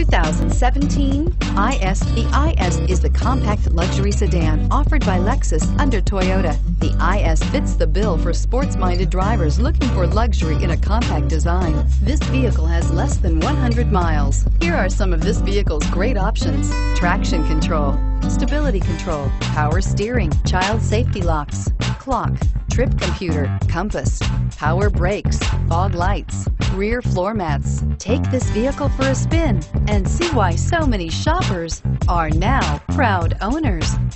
2017 IS. The IS is the compact luxury sedan offered by Lexus under Toyota. The IS fits the bill for sports-minded drivers looking for luxury in a compact design. This vehicle has less than 100 miles. Here are some of this vehicle's great options: traction control, stability control, power steering, child safety locks, clock, trip computer, compass, power brakes, fog lights, rear floor mats. Take this vehicle for a spin and see why so many shoppers are now proud owners.